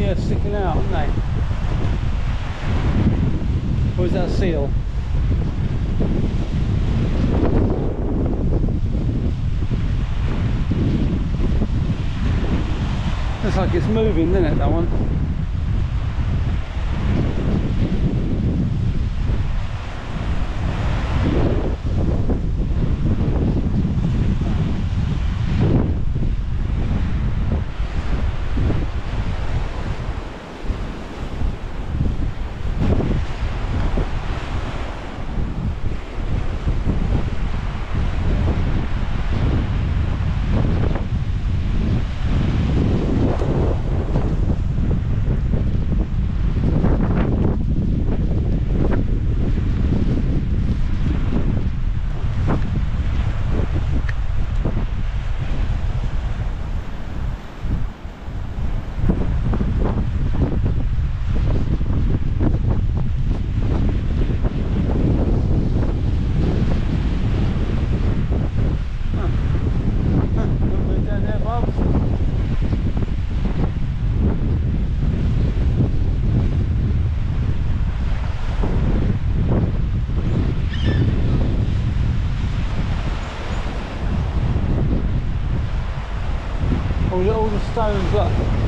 sticking out, aren't they? Or is that a seal? Looks like it's moving, doesn't it, that one? All the stones, look.